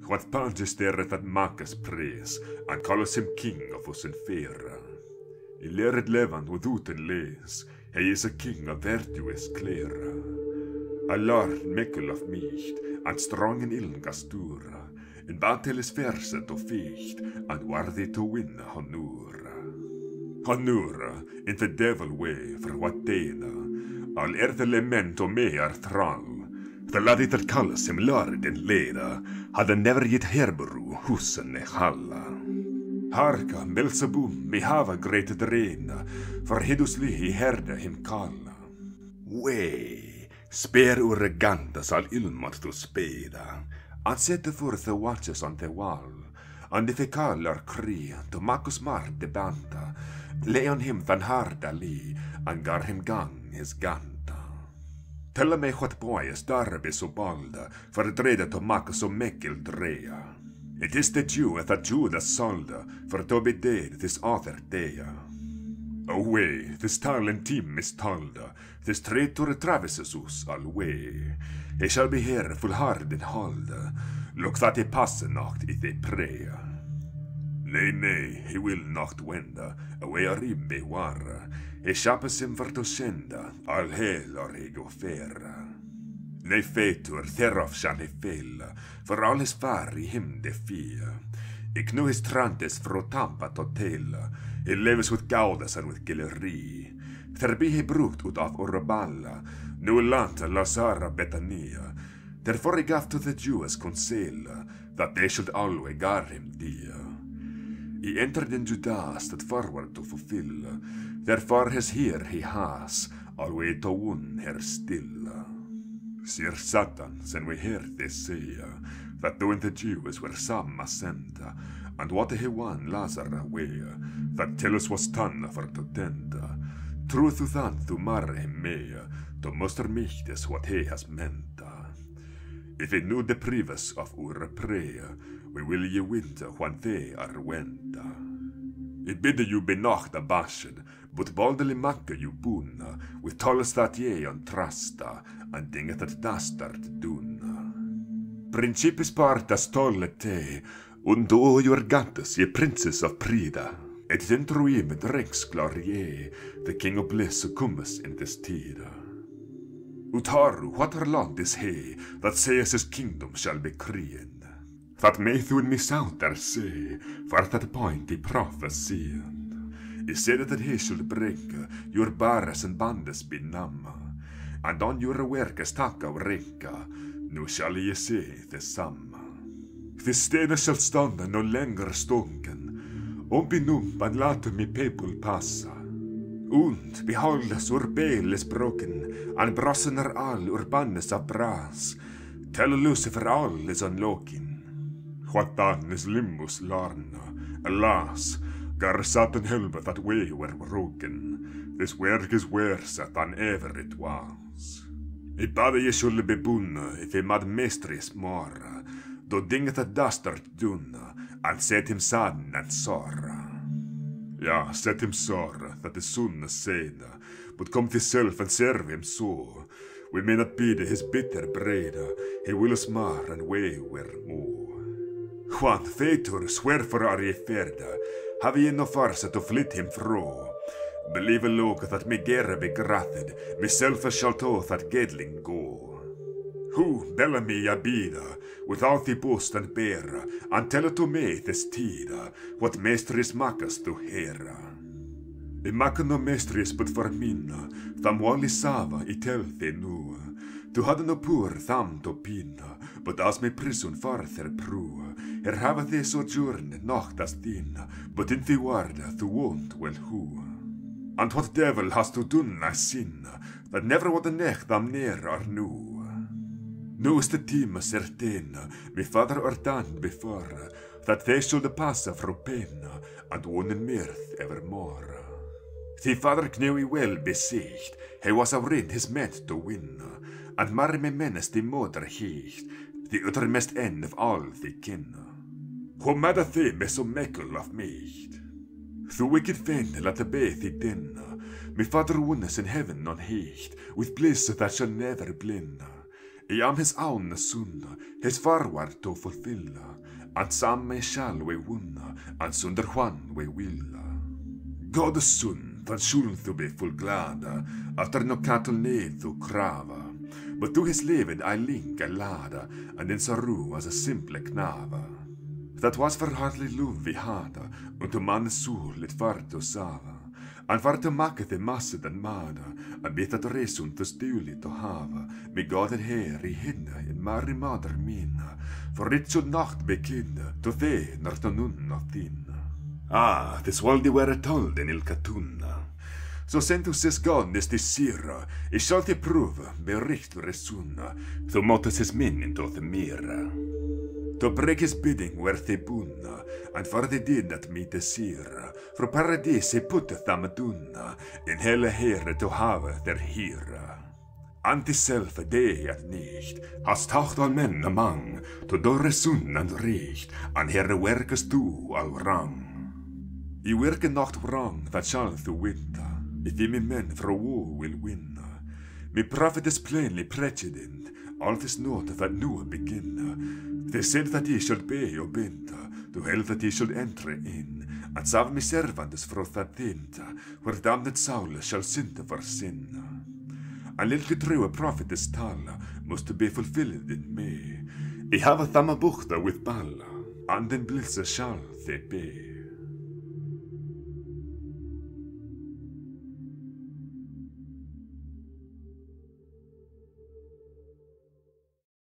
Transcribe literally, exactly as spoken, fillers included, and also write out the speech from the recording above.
What punches there that Marcus praise, and calls him king of us in Fera. I lered levan without en les, he is a king of virtuous clear. A lord mekkel of micht, and strong in ilm gastura, in battle is verset of ficht, and worthy to win honura. Honura, in the devil way, for what dena, al er the lemento me are thrall. The laddie that calls him lord in leda, had never yet herberu husen e halla. Harka, Belzebub, me hava great drena, for hidusli he herde him kalla. Way, spare ur gandas al ilmat to speda, and set forth the watches on the wall, and if he call or cree, to Marcus mar de banta, lay on him van harda lee, and gar him gang his ganta. Tell me what boy is darbe so balda, for dreda to Marcus so mekil drea. It is the Jew that Judas solda, for to be dead this other day. Away, this talent team is talda, this traitor traverses us all way. He shall be here full hard and holda, look that he passe nacht if they pray. Nay, nay, he will not wenda, away a ribbe warra, he shappes him for to senda, all hail or he go fair. Nei fetur thereof shall he fail, for all his far I him de fear. Ik nu his trantes fro tampa to tela, he leves with gaudas and with gillerie. There be he brut ut of Urballa, nu lanta Lazara Betania. Therefore he gave to the Jews consel, that they should always guard him dear. He entered in Judas that forward to fulfill, therefore his here he has, always to win her still. Sir Satan, sen we heard they say, that doing the Jews were some ascend, and what he won Lazar away, that tell us was done for to tend. Truth uthan to marre him may, to muster michtes what he has meant. If he knew the previous of ur prayer, we will ye winter when they are went. It bidde you be not abashed, but boldly make you boon, with tallest that ye on trasta, and dinget that dastard dun. Principis partas tolle te, und o your gatus ye princes of Prida, et dentruim drinks glorie, the king of bliss succumbus in this tida. Utaru, what our land is he, that says his kingdom shall be creed. That may through me sound there say, for that point he prophesied. He said that he should bring your barres and bandes be numb, and on your workes taka rinka, nu shall ye see the sum. The stene shall stand no längre stunken, om be numb and lat me people passa. Und behold ur bel is broken, and brossen er all ur bandes of brass, tell Lucifer all is unlocking. What then is limbus larna, alas, gar Satan helmet that way were broken, this work is worse than ever it was. I bade ye skulle be bunna, if he mad mestris mora, do dinget a dastard dunna, and set him sadden and sorra. Ja, set him sorra, that the sunna seda, but come to self and serve him so. We may not bide his bitter breda, he will us mar and wayward more. Juan fetur swear for are ye ferda, have ye no farsa to flit him fro. Believe a look that me gera be grathed, myself shall to that gedling go. Who bella me abida, without the post and bear, and tell to me this tida, what mestris macas to hera. I maca no mestris but for minna, tham wali sava I tell the nu. Tu hadde no poor tham to pinna, but as me prison farther prua, her hava the sojourn nacht as din, but in the warda tu won't well who. And what devil has to done as sin, that never what the neck tham near or nu. Nu is the time certain, me father ordained before, that they should pass from pain, and one in mirth evermore. The father knew he well besieged, he was already his meant to win, and marry me menace the mother hecht, the uttermost end of all the kin. Who mad a thee me so meikle of mecht? Through wicked fen let the bath he din, me father won us in heaven on hecht, with bliss that shall never blin. I am his own son, his forward to fulfilla, and some shall we wunna, and sunder Juan we willa. God son, van skjul thu be full glada, after no cattle ned thu krava, but to his leven I link a lada, and in saru as a simple knava. That was for hardly love vi hada, und to man sur lit varto sava, and varto makket the massed and mada, and bet at resun to stulit to hava, me God het her i hinna in mari mader mina, for it should nacht bekinna, to the nar to nun of thinna. Ah, this waldi were told in il catunna. Så sentus es God nesti sira, I shall te prova, bericht resunna, to motus his min into the mira. To break his bidding where they bunna, and for they did not meet the sira, for paradise putteth them dunna, in helle here to have their hira. Anti self a day at nicht, hast taucht all men among, to dore sun and richt, and here werkes du all rang. I werken nacht wrong, that shall through winter, if ye me men for a war will win. Me prophet is plainly precedent, all this note that new begin. They said that ye should be obinta, to hell that ye should enter in, and serve me servants for that tinta, where damned soul shall sin for sin. And little true a prophet is tala, must be fulfilled in me. I have a thamabuchta with balla, and in blitzer shall they be.